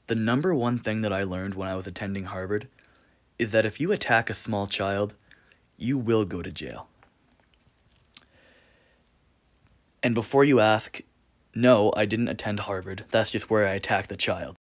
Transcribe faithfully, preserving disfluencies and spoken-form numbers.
The number one thing that I learned when I was attending Harvard is that if you attack a small child, you will go to jail. And before you ask, no, I didn't attend Harvard. That's just where I attacked the child.